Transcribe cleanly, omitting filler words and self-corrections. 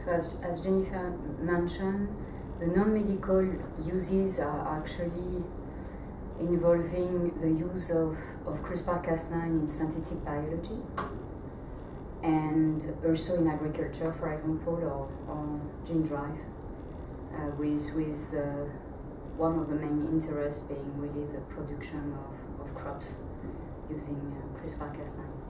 So as Jennifer mentioned, the non-medical uses are actually involving the use of CRISPR-Cas9 in synthetic biology, and also in agriculture, for example, or gene drive, with one of the main interests being really the production of crops using CRISPR-Cas9.